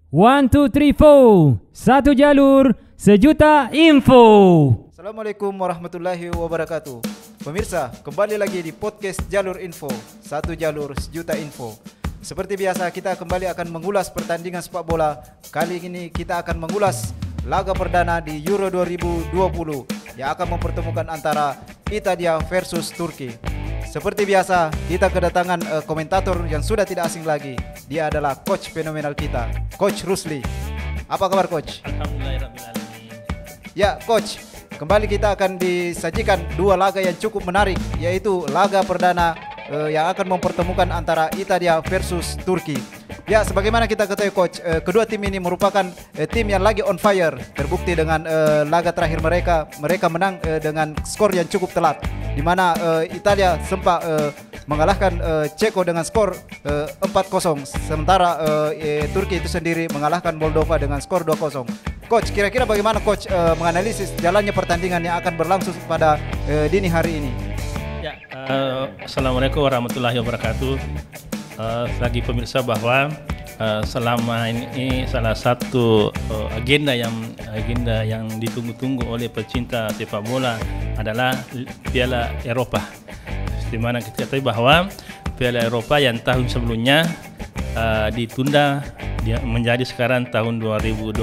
One, two, three, four. Satu jalur, sejuta info. Assalamualaikum warahmatullahi wabarakatuh. Pemirsa, kembali lagi di podcast Jalur Info. Satu jalur, sejuta info. Seperti biasa, kita kembali akan mengulas pertandingan sepak bola. Kali ini kita akan mengulas laga perdana di Euro 2020 yang akan mempertemukan antara Italia versus Turki. Seperti biasa, kita kedatangan komentator yang sudah tidak asing lagi. Dia adalah coach fenomenal kita, Coach Rusli. Apa kabar, Coach? Alhamdulillahirrahmanirrahim. Ya, Coach, kembali kita akan disajikan dua laga yang cukup menarik, yaitu laga perdana yang akan mempertemukan antara Italia versus Turki. Ya, sebagaimana kita ketahui, Coach, kedua tim ini merupakan tim yang lagi on fire. Terbukti dengan laga terakhir mereka menang dengan skor yang cukup telat, di mana Italia sempat mengalahkan Ceko dengan skor 4-0, sementara Turki itu sendiri mengalahkan Moldova dengan skor 2-0. Coach, kira-kira bagaimana Coach menganalisis jalannya pertandingan yang akan berlangsung pada dini hari ini? Ya, Assalamualaikum warahmatullahi wabarakatuh. Bagi pemirsa bahwa selama ini salah satu agenda yang ditunggu-tunggu oleh pecinta sepak bola adalah Piala Eropa. Di mana kita ketahui bahwa Piala Eropa yang tahun sebelumnya ditunda menjadi sekarang tahun 2021.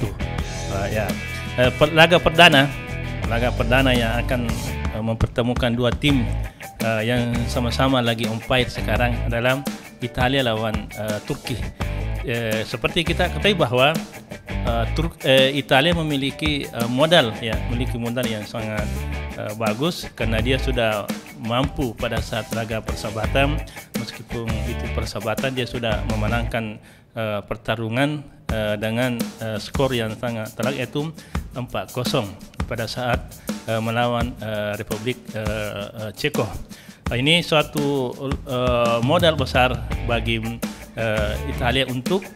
Laga perdana yang akan mempertemukan dua tim yang sama-sama lagi on fire sekarang adalah Italia lawan Turki. Seperti kita ketahui bahwa Italia memiliki modal yang sangat bagus, karena dia sudah mampu pada saat laga persahabatan, meskipun itu persahabatan, dia sudah memenangkan pertarungan dengan skor yang sangat telak, yaitu 4-0 pada saat melawan Republik Ceko. Ini suatu modal besar bagi Italia untuk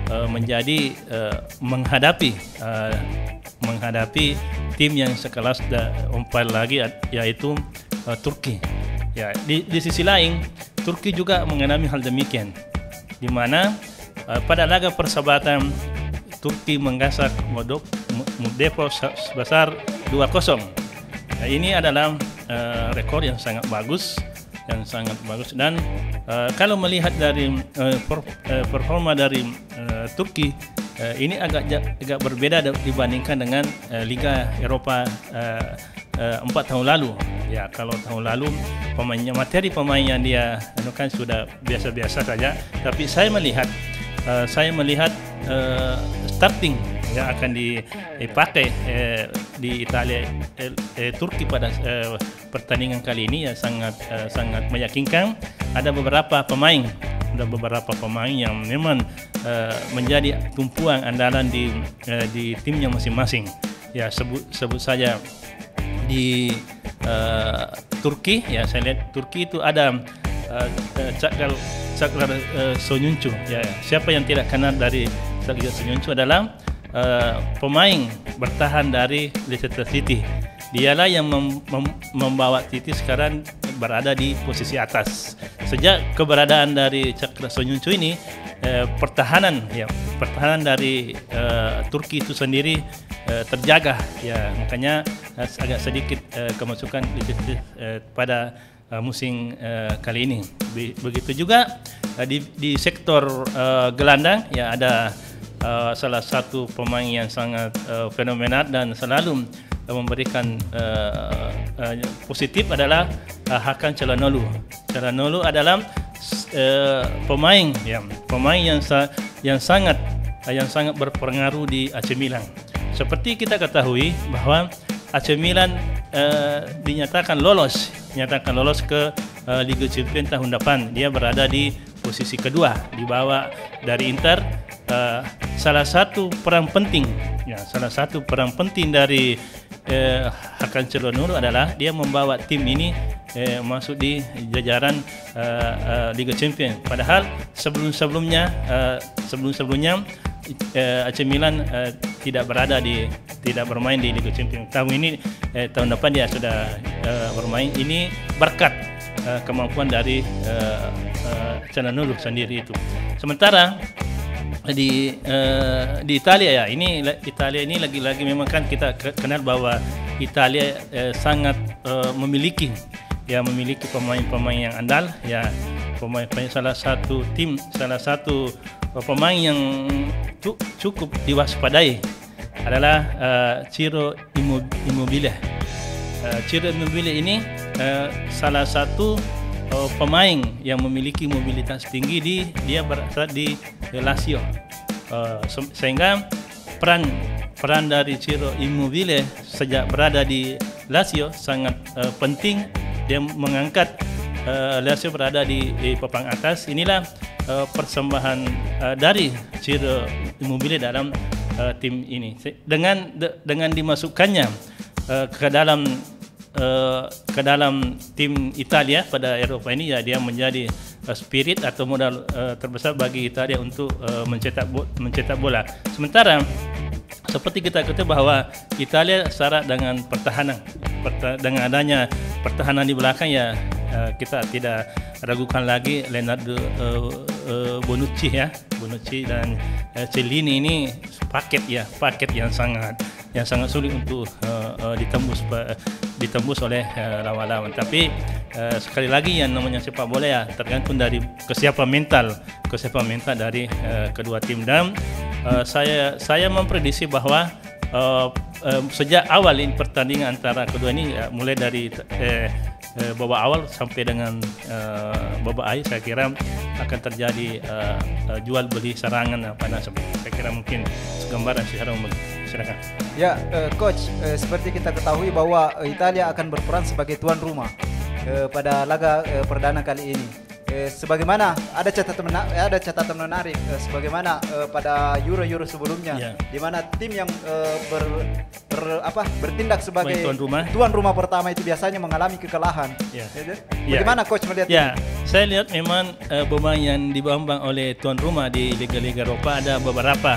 menghadapi tim yang sekelas umpal lagi, yaitu Turki. Ya, di sisi lain Turki juga mengalami hal demikian, di mana pada laga persahabatan Turki menggasak Moldova sebesar 2-0. Nah, ini adalah rekor yang sangat bagus dan kalau melihat dari performa dari Turki, ini agak berbeda dibandingkan dengan Liga Eropa 4 tahun lalu. Ya, kalau tahun lalu materi pemain yang dia kan sudah biasa-biasa saja, tapi saya melihat starting yang akan dipakai di Italia Turki pada pertandingan kali ini ya sangat meyakinkan. Ada beberapa pemain yang memang menjadi tumpuan andalan di timnya masing-masing. Ya, sebut saja di Turki, ya saya lihat Turki itu ada Çağlar Soyuncu. Ya, siapa yang tidak kenal dari Çağlar Soyuncu adalah pemain bertahan dari Leicester City. Dialah yang membawa City sekarang berada di posisi atas. Sejak keberadaan dari Çağlar Soyuncu ini, pertahanan dari Turki itu sendiri terjaga. Ya, makanya agak sedikit kemasukan pada musim kali ini. Begitu juga di sektor gelandang, ya ada salah satu pemain yang sangat fenomenal dan selalu memberikan positif adalah Hakan Çalhanoğlu. Çalhanoğlu adalah pemain yang sangat berpengaruh di AC Milan. Seperti kita ketahui bahwa AC Milan dinyatakan lolos ke Liga Champions tahun depan. Dia berada di posisi kedua di bawah dari Inter. Salah satu peran penting dari Hakan Çalhanoğlu adalah dia membawa tim ini masuk di jajaran Liga Champions. Padahal sebelumnya AC Milan tidak bermain di Liga Champions. Tahun depan dia sudah bermain. Ini berkat kemampuan dari Çalhanoğlu sendiri itu. Sementara di Italia ya, Italia ini lagi-lagi memang kan kita kenal bahwa Italia sangat memiliki pemain-pemain yang andal ya, pemain salah satu pemain yang cukup diwaspadai adalah Ciro Immobile. Ciro Immobile ini salah satu pemain yang memiliki mobilitas tinggi dia berada di Lazio, sehingga peran dari Ciro Immobile sejak berada di Lazio sangat penting. Dia mengangkat Lazio berada di papan atas. Inilah persembahan dari Ciro Immobile dalam tim ini, dengan dimasukkannya ke dalam tim Italia pada Eropa ini ya, dia menjadi spirit atau modal terbesar bagi Italia untuk mencetak bola. Sementara seperti kita ketahui bahwa Italia syarat dengan pertahanan, dengan adanya pertahanan di belakang ya, kita tidak ragukan lagi Leonardo Bonucci dan Chiellini ini paket yang sangat sulit untuk ditembus oleh lawan-lawan. Tapi sekali lagi yang namanya sepak bola ya tergantung dari kesiapan mental dari kedua tim. Dan saya memprediksi bahwa sejak awal ini pertandingan antara kedua ini ya, mulai dari babak awal sampai dengan babak akhir, saya kira akan terjadi jual beli serangan panas. Saya kira mungkin gambaran secara umum. Silakan. Ya, coach, seperti kita ketahui bahwa Italia akan berperan sebagai tuan rumah pada laga perdana kali ini. Sebagaimana ada catatan menarik, sebagaimana pada Euro sebelumnya, di mana tim yang bertindak sebagai tuan rumah pertama itu biasanya mengalami kekalahan. Bagaimana coach melihat ini? Saya lihat memang beban yang diambang oleh tuan rumah di liga-liga Eropa ada beberapa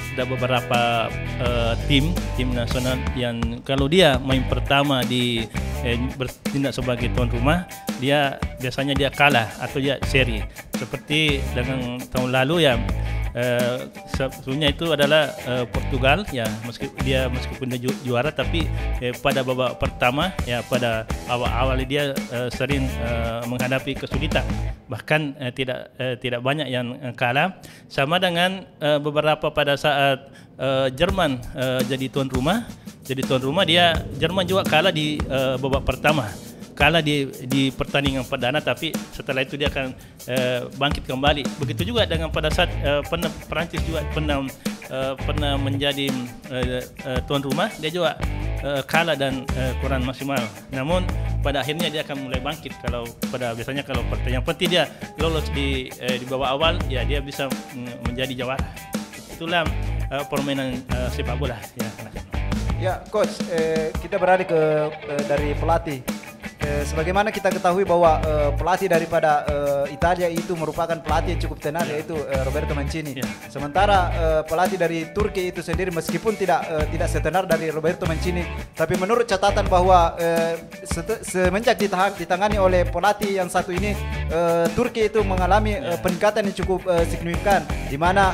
tim nasional yang kalau dia main pertama bertindak sebagai tuan rumah, dia biasanya kalah atau dia seri. Seperti dengan tahun lalu ya, sebelumnya itu adalah Portugal ya, meskipun dia juara, tapi pada babak pertama ya, pada awal dia sering menghadapi kesulitan, bahkan tidak banyak yang kalah. Sama dengan beberapa pada saat Jerman jadi tuan rumah, Jerman juga kalah di babak pertama, kalah di pertandingan perdana, tapi setelah itu dia akan bangkit kembali. Begitu juga dengan pada saat Perancis juga pernah menjadi tuan rumah, dia juga kalah dan kurang maksimal. Namun pada akhirnya dia akan mulai bangkit. Biasanya kalau pertandingan penting dia lolos di babak awal, ya dia bisa menjadi juara. Itulah permainan sepak bola ya. Ya, coach, kita beralih dari pelatih. Sebagaimana kita ketahui bahwa pelatih daripada Italia itu merupakan pelatih yang cukup tenar, yaitu Roberto Mancini. Sementara pelatih dari Turki itu sendiri meskipun tidak setenar dari Roberto Mancini, tapi menurut catatan bahwa semenjak ditangani oleh pelatih yang satu ini, Turki itu mengalami peningkatan yang cukup signifikan, di mana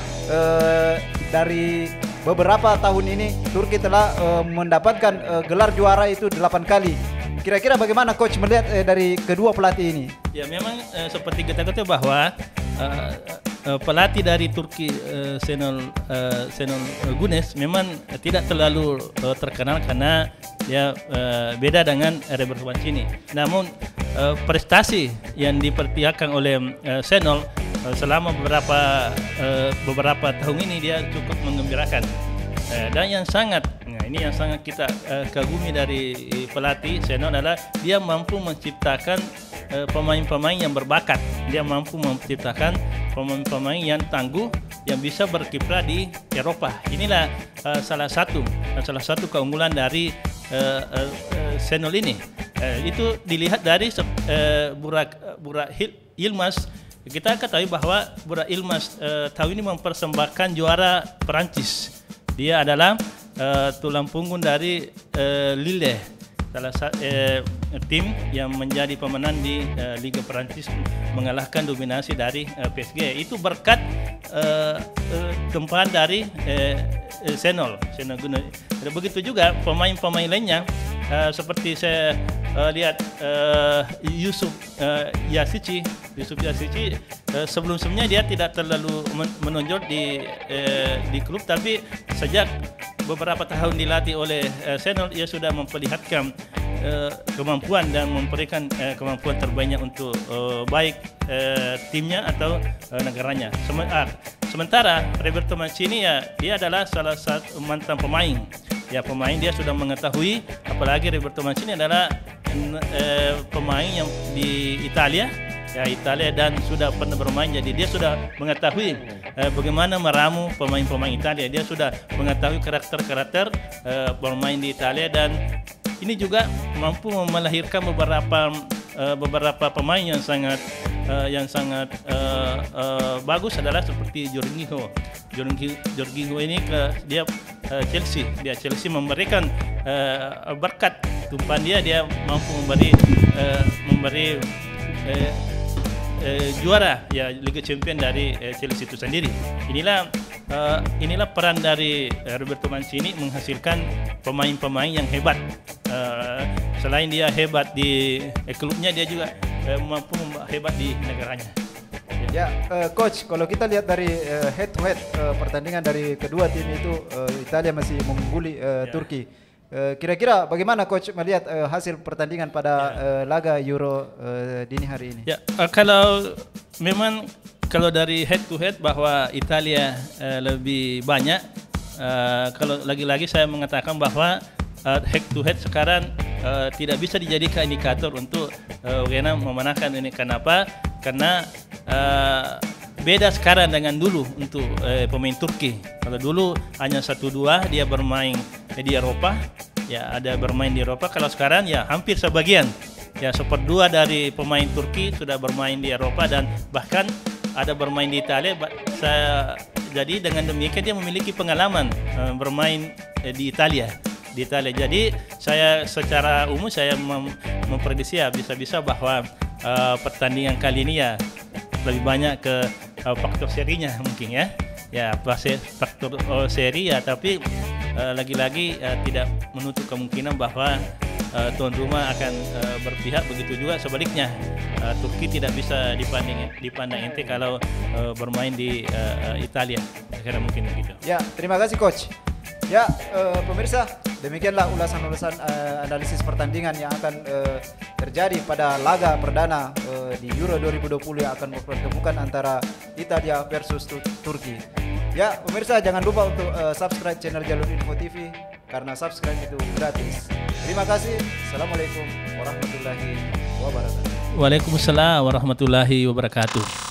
dari beberapa tahun ini Turki telah mendapatkan gelar juara itu 8 kali. Kira-kira bagaimana coach melihat dari kedua pelatih ini? Ya memang seperti kita ketahui bahwa pelatih dari Turki Şenol Güneş memang tidak terlalu terkenal karena dia beda dengan Roberto Mancini. Namun prestasi yang diperlihatkan oleh Şenol selama beberapa tahun ini dia cukup menggembirakan. Dan yang sangat kita kagumi dari pelatih Şenol adalah dia mampu menciptakan pemain-pemain yang berbakat. Dia mampu menciptakan pemain-pemain yang tangguh yang bisa berkiprah di Eropa. Inilah salah satu keunggulan dari Şenol ini. Itu dilihat dari Burak Yilmaz. Kita ketahui bahwa Burak Yilmaz tahun ini mempersembahkan juara Perancis. Dia adalah tulang punggung dari Lille, salah satu tim yang menjadi pemenang di Liga Perancis, mengalahkan dominasi dari PSG. Itu berkat tempahan dari Senol Guna. Begitu juga pemain-pemain lainnya seperti saya lihat Yusuf Yasici sebelumnya dia tidak terlalu menonjol di klub, tapi sejak beberapa tahun dilatih oleh Senol, ia sudah memperlihatkan kemampuan dan memberikan kemampuan terbaiknya untuk baik timnya atau negaranya. Sementara Roberto Mancini ya dia adalah salah satu mantan pemain. Ya pemain dia sudah mengetahui, apalagi Roberto Mancini adalah pemain yang di Italia dan sudah pernah bermain, jadi dia sudah mengetahui bagaimana meramu pemain-pemain Italia. Dia sudah mengetahui karakter-karakter bermain di Italia, dan ini juga mampu melahirkan beberapa pemain yang sangat bagus adalah seperti Jorginho ini dia Chelsea memberikan berkat tumpahan dia mampu memberi juara ya Liga Champions dari Chelsea itu sendiri. Inilah peran dari Roberto Mancini menghasilkan pemain-pemain yang hebat. Selain dia hebat di klubnya, dia juga mampu hebat di negaranya. Ya, coach, kalau kita lihat dari head to head pertandingan dari kedua tim itu, Italia masih mengungguli Turki. Kira-kira bagaimana coach melihat hasil pertandingan pada laga Euro dini hari ini? Ya, kalau dari head to head bahwa Italia lebih banyak, kalau lagi-lagi saya mengatakan bahwa head to head sekarang tidak bisa dijadikan indikator untuk bagaimana memenangkan ini. Kenapa? Karena beda sekarang dengan dulu untuk pemain Turki. Kalau dulu hanya 1-2 dia bermain di Eropa, ya ada bermain di Eropa. Kalau sekarang ya hampir sebagian, ya 1/2 dari pemain Turki sudah bermain di Eropa, dan bahkan ada bermain di Italia. Jadi dengan demikian dia memiliki pengalaman bermain di Italia. Jadi saya secara umum saya memprediksi ya bisa-bisa bahwa pertandingan kali ini ya lebih banyak ke faktor serinya mungkin ya faktor seri ya, tapi lagi-lagi tidak menutup kemungkinan bahwa tuan rumah akan berpihak. Begitu juga sebaliknya, Turki tidak bisa dipandang ente kalau bermain di Italia. Kira mungkin begitu. Ya, terima kasih coach. Ya, pemirsa, demikianlah ulasan-ulasan analisis pertandingan yang akan terjadi pada laga perdana di Euro 2020 yang akan mempertemukan antara Italia versus Turki. Ya, pemirsa, jangan lupa untuk subscribe channel Jalur Info TV karena subscribe itu gratis. Terima kasih. Assalamualaikum warahmatullahi wabarakatuh. Waalaikumsalam warahmatullahi wabarakatuh.